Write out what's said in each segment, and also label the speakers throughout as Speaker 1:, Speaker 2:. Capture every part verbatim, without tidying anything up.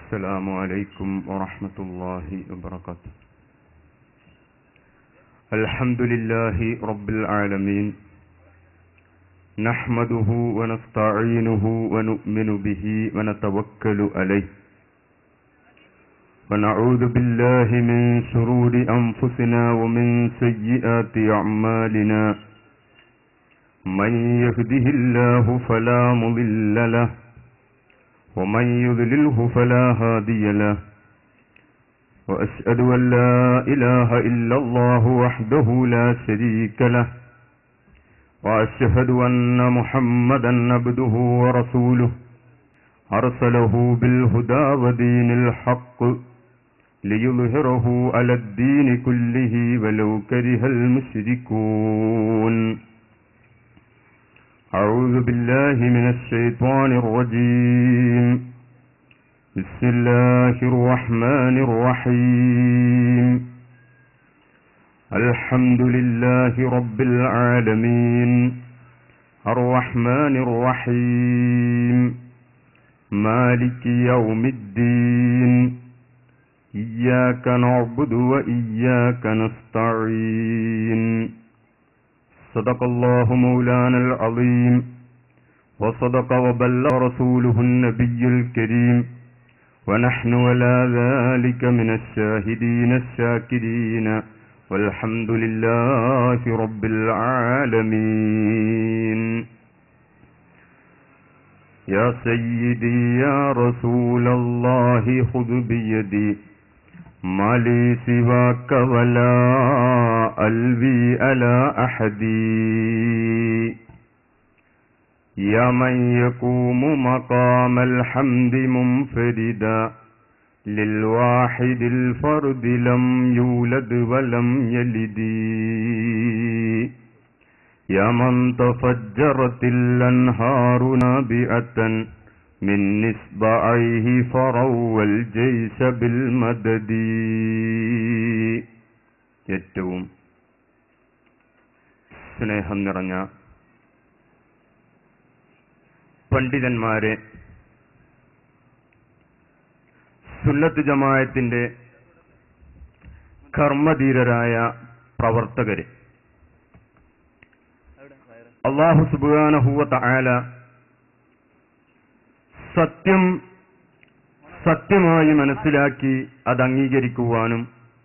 Speaker 1: السلام عليكم ورحمة الله وبركاته. الحمد لله رب العالمين، نحمده ونستعينه ونؤمن به ونتوكل عليه، ونعوذ بالله من شرور أنفسنا ومن سيئات أعمالنا. من يهده الله فلا مضل له، ومن يضلله فلا هادي له، وأشهد أن لا إله إلا الله وحده لا شريك له، وأشهد أن محمدا عبده ورسوله أرسله بالهدى ودين الحق ليظهره على الدين كله ولو كره المشركون. أعوذ بالله من الشيطان الرجيم. بسم الله الرحمن الرحيم. الحمد لله رب العالمين، الرحمن الرحيم، مالك يوم الدين، إياك نعبد وإياك نستعين. صدق الله مولانا العظيم، وصدق وبلغ رسوله النبي الكريم، ونحن على ذلك من الشاهدين الشاكرين، والحمد لله رب العالمين. يا سيدي يا رسول الله خذ بيدي، ما لي سواك ولا ألوي على أحد. يا من يقوم مقام الحمد منفردا، للواحد الفرد لم يولد ولم يلد. يا من تفجرت الأنهار نابعة من إصبعيه فروى الجيش بالمدد. ഏറ്റവും സ്നേഹം നിറഞ്ഞ പണ്ഡിതന്മാരെ, സുന്നത്ത് ജമാഅത്തിന്റെ കർമ്മധീരരായ പ്രവർത്തകരെ, അല്ലാഹു സുബ്ഹാനഹു വ തആല സത്യം സത്യമായി മനസ്സിലാക്കി അത് അംഗീകരിക്കുവാനും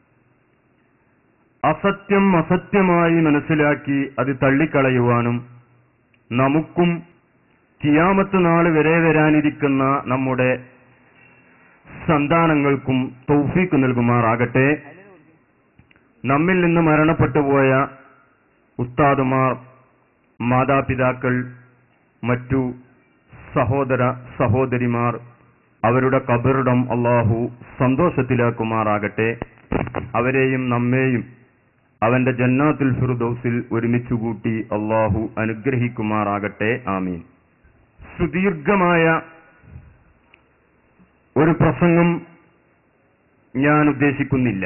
Speaker 1: അസത്യം അസത്യമായി മനസ്സിലാക്കി അത് തള്ളിക്കളയുവാനും നമുക്കും ഖിയാമത്ത് നാൾ വരെ വരാനിരിക്കുന്ന നമ്മുടെ സന്താനങ്ങൾക്കും തൗഫീഖ് നൽകുമാറാകട്ടെ. നമ്മിൽ നിന്ന് മരണപ്പെട്ടു പോയ ഉസ്താദുമാർ, മാതാപിതാക്കൾ, മറ്റു സഹോദര സഹോദരിമാർ, അവരുടെ ഖബറിടം അല്ലാഹു സന്തോഷത്തിലാക്കുമാറാകട്ടെ. അവരെയും നമ്മെയും അവന്റെ ജന്നാത്തുൽ ഫിർദൗസിൽ ഒരുമിച്ചുകൂട്ടി അല്ലാഹു അനുഗ്രഹിക്കുമാറാകട്ടെ. ആമീൻ. സുദീർഘമായ ഒരു പ്രസംഗം ഞാൻ ഉദ്ദേശിക്കുന്നില്ല.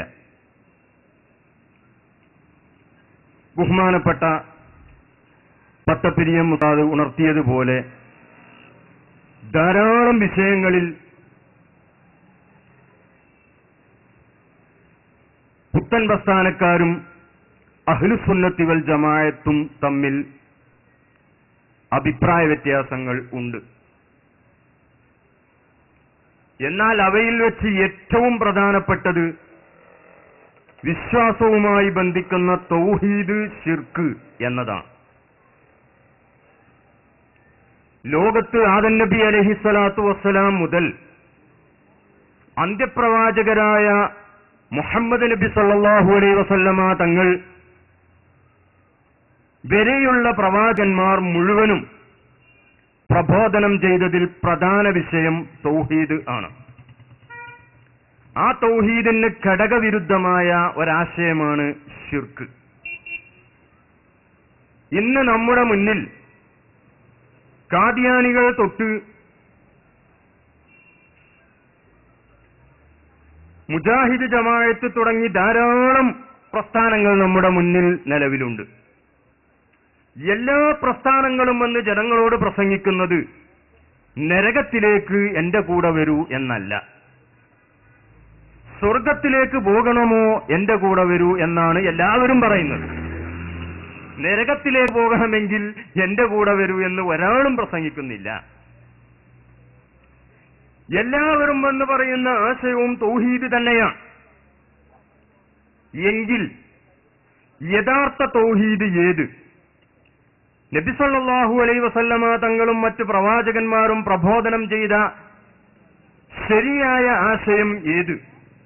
Speaker 1: ബഹുമാനപ്പെട്ട പട്ടപ്പിരിയം ഉസ്താദ് ഉണർത്തിയതുപോലെ ധാരാളം വിഷയങ്ങളിൽ പുത്തൻ പ്രസ്ഥാനക്കാരും അഹ്ലുസുന്നത്തി വൽ ജമാഅത്തും തമ്മിൽ അഭിപ്രായ വ്യത്യാസങ്ങൾ ഉണ്ട്. എന്നാൽ അവയിൽ വെച്ച് ഏറ്റവും പ്രധാനപ്പെട്ടത് വിശ്വാസവുമായി ബന്ധിക്കുന്ന തൗഹീദ്, ശിർക്ക് എന്നതാണ്. ലോകത്ത് ആദം നബി അലൈഹിസ്സലാത്തു വസ്സലാം മുതൽ അന്ത്യപ്രവാചകരായ മുഹമ്മദ് നബി സല്ലല്ലാഹു അലൈഹി വസല്ലമ തങ്ങൾ വരെയുള്ള പ്രവാചകന്മാർ മുഴുവനും പ്രബോധനം ചെയ്തതിൽ പ്രധാന വിഷയം തൗഹീദ് ആണ്. ആ തൗഹീദിന് ഘടകവിരുദ്ധമായ ഒരാശയമാണ് ശിർക്ക്. ഇന്ന് നമ്മുടെ മുന്നിൽ ഖാദിയാനികൾ തൊട്ട് മുജാഹിദ് ജമാഅത്ത് തുടങ്ങി ധാരാളം പ്രസ്ഥാനങ്ങൾ നമ്മുടെ മുന്നിൽ നിലവിലുണ്ട്. എല്ലാ പ്രസ്ഥാനങ്ങളും വന്ന് ജനങ്ങളോട് പ്രസംഗിക്കുന്നത് നരകത്തിലേക്ക് എന്റെ കൂടെ വരൂ എന്നല്ല, സ്വർഗത്തിലേക്ക് പോകണമോ എന്റെ കൂടെ വരൂ എന്നാണ് എല്ലാവരും പറയുന്നത്. നരകത്തിലേക്ക് പോകണമെങ്കിൽ എന്റെ കൂടെ വരൂ എന്ന് ഒരാളും പ്രസംഗിക്കുന്നില്ല. എല്ലാവരും എന്ന് പറയുന്ന ആശയവും തൗഹീദ് തന്നെയാണ്. എങ്കിൽ യഥാർത്ഥ തൗഹീദ് ഏത്? നബി സല്ലല്ലാഹു അലൈഹി വസല്ലമ തങ്ങളും മറ്റു പ്രവാചകന്മാരും പ്രബോധനം ചെയ്ത ശരിയായ ആശയം ഏത്?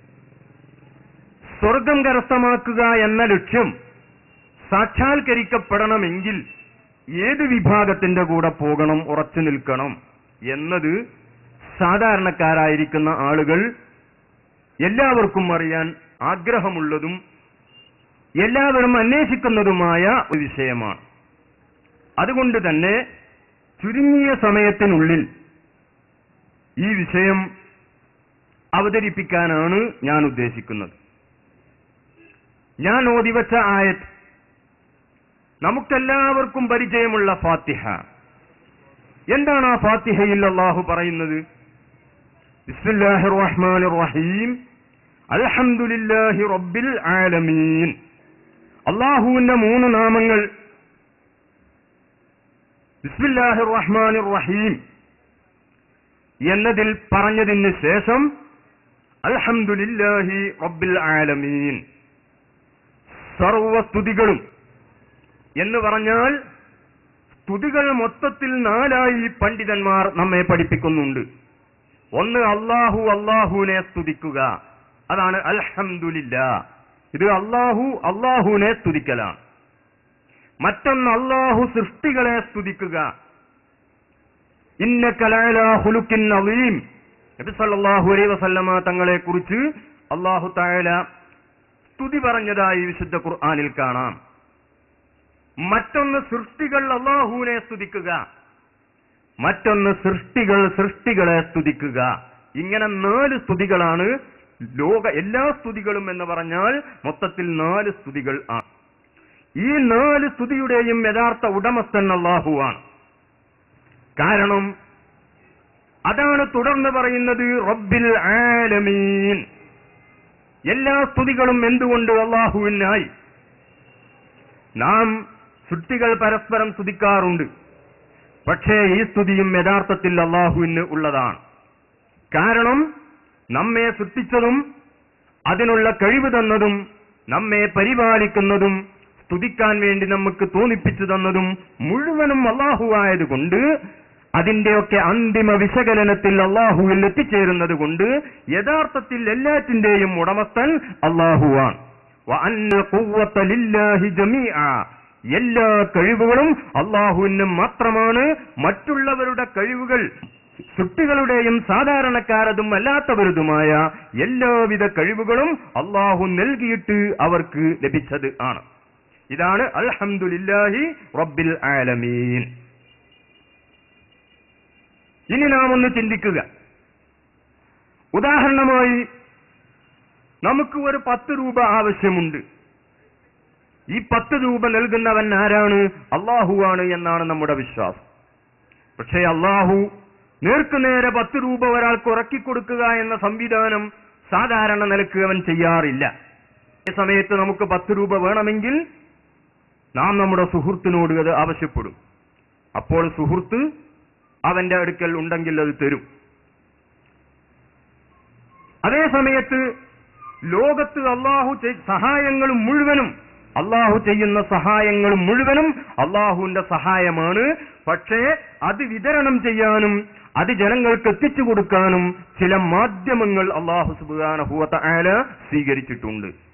Speaker 1: സ്വർഗം കരസ്ഥമാക്കുക എന്ന ലക്ഷ്യം സാക്ഷാത്കരിക്കപ്പെടണമെങ്കിൽ ഏത് വിഭാഗത്തിന്റെ കൂടെ പോകണം, ഉറച്ചു നിൽക്കണം എന്നത് സാധാരണക്കാരായിരിക്കുന്ന ആളുകൾ എല്ലാവർക്കും അറിയാൻ ആഗ്രഹമുള്ളതും എല്ലാവരും അന്വേഷിക്കുന്നതുമായ ഒരു വിഷയമാണ്. അതുകൊണ്ട് തന്നെ ചുരുങ്ങിയ സമയത്തിനുള്ളിൽ ഈ വിഷയം അവതരിപ്പിക്കാനാണ് ഞാൻ ഉദ്ദേശിക്കുന്നത്. ഞാൻ ഓതിവച്ച ആയത്ത് നമുക്കെല്ലാവർക്കും പരിചയമുള്ള ഫാത്തിഹ. എന്താണ് ആ ഫാത്തിഹയിൽ അല്ലാഹു പറയുന്നത്? ബിസ്മില്ലാഹിർ റഹ്മാനിർ റഹീം അൽഹംദുലില്ലാഹി റബ്ബിൽ ആലമീൻ. അല്ലാഹുവിന്റെ മൂന്ന് നാമങ്ങൾ ബിസ്മില്ലാഹിർ റഹ്മാനിർ റഹീം എന്നതിൽ പറഞ്ഞതിന് ശേഷം അൽഹംദുലില്ലാഹി റബ്ബിൽ ആലമീൻ. സർവസ്തുതികളും എന്ന് പറഞ്ഞാൽ സ്തുതികൾ മൊത്തത്തിൽ നാലായി പണ്ഡിതന്മാർ നമ്മെ പഠിപ്പിക്കുന്നുണ്ട്. ഒന്ന് അല്ലാഹു അല്ലാഹുവിനെ സ്തുതിക്കുക, അതാണ് അൽഹംദുലില്ലാ. ഇത് അല്ലാഹു അല്ലാഹുവിനെ സ്തുതിക്കലാണ്. മറ്റൊന്ന് അല്ലാഹു സൃഷ്ടികളെ സ്തുതിക്കുക. ഇന്നക ലഅലാ ഖുലുഖിൻ അളീം. നബി സല്ലല്ലാഹു അലൈഹി വസല്ലമ തങ്ങളെ കുറിച്ച് അല്ലാഹു തആല സ്തുതി പറഞ്ഞതായി വിശുദ്ധ ഖുർആനിൽ കാണാം. മറ്റൊന്ന് സൃഷ്ടികൾ അല്ലാഹുവിനെ സ്തുതിക്കുക, മറ്റൊന്ന് സൃഷ്ടികൾ സൃഷ്ടികളെ സ്തുതിക്കുക. ഇങ്ങനെ നാല് സ്തുതികളാണ് ലോക എല്ലാ സ്തുതികളും എന്ന് പറഞ്ഞാൽ മൊത്തത്തിൽ നാല് സ്തുതികൾ ആണ്. ഈ നാല് സ്തുതിയുടെയും യഥാർത്ഥ ഉടമസ്ഥൻ അല്ലാഹുവാണ്. കാരണം അതാണ് തുടർന്ന് പറയുന്നത് റബ്ബിൽ ആലമീൻ. എല്ലാ സ്തുതികളും എന്തുകൊണ്ട് അല്ലാഹുവിനായി? നാം സൃഷ്ടികൾ പരസ്പരം സ്തുതിക്കാറുണ്ട്, പക്ഷേ ഈ സ്തുതിയും യഥാർത്ഥത്തിൽ അല്ലാഹുവിന് ഉള്ളതാണ്. കാരണം നമ്മെ സൃഷ്ടിച്ചതും അതിനുള്ള കഴിവ് തന്നതും നമ്മെ പരിപാലിക്കുന്നതും സ്തുതിക്കാൻ വേണ്ടി നമുക്ക് തോന്നിപ്പിച്ചു തന്നതും മുഴുവനും അല്ലാഹു ആയതുകൊണ്ട് അതിന്റെയൊക്കെ അന്തിമ വിശകലനത്തിൽ അല്ലാഹുവിൽ എത്തിച്ചേരുന്നത് കൊണ്ട് യഥാർത്ഥത്തിൽ എല്ലാറ്റിന്റെയും ഉടമസ്ഥൻ അല്ലാഹുവാണ്. വഅന്ന ഖുവ്വത ലില്ലാഹി ജമീഅ. എല്ലാ കഴിവുകളും അല്ലാഹുവിന് മാത്രമാണ്. മറ്റുള്ളവരുടെ കഴിവുകൾ സൃഷ്ടികളുടെയും സാധാരണക്കാരതും അല്ലാത്തവരുതുമായ എല്ലാവിധ കഴിവുകളും അല്ലാഹു നൽകിയിട്ട് അവർക്ക് ലഭിച്ചത് ആണ്. ഇതാണ് അൽഹംദുലില്ലാഹി റബ്ബിൽ ആലമീൻ. ഇനി നാം ഒന്ന് ചിന്തിക്കുക. ഉദാഹരണമായി നമുക്ക് ഒരു പത്ത് രൂപ ആവശ്യമുണ്ട്. ഈ പത്ത് രൂപ നൽകുന്നവൻ ആരാണ്? അല്ലാഹുവാണ് എന്നാണ് നമ്മുടെ വിശ്വാസം. പക്ഷേ അല്ലാഹു നേർക്കുനേരെ പത്ത് രൂപ ഒരാൾക്ക് ഉറക്കിക്കൊടുക്കുക എന്ന സംവിധാനം സാധാരണ നിലക്ക് അവൻ ചെയ്യാറില്ല. ഈ സമയത്ത് നമുക്ക് പത്ത് രൂപ വേണമെങ്കിൽ നാം നമ്മുടെ സുഹൃത്തിനോട് അത് ആവശ്യപ്പെടും. അപ്പോൾ സുഹൃത്ത് അവന്റെ അടുക്കൽ ഉണ്ടെങ്കിൽ അത് തരും. അതേ സമയത്ത് ലോകത്ത് അല്ലാഹു സഹായങ്ങൾ മുഴുവനും അല്ലാഹു ചെയ്യുന്ന സഹായങ്ങൾ മുഴുവനും അല്ലാഹുവിന്റെ സഹായമാണ്. പക്ഷേ അത് വിതരണം ചെയ്യാനും അത് ജനങ്ങൾക്ക് എത്തിച്ചു കൊടുക്കാനും ചില മാധ്യമങ്ങൾ അല്ലാഹു സുബ്ഹാനഹു വ തആല സ്വീകരിച്ചിട്ടുണ്ട്.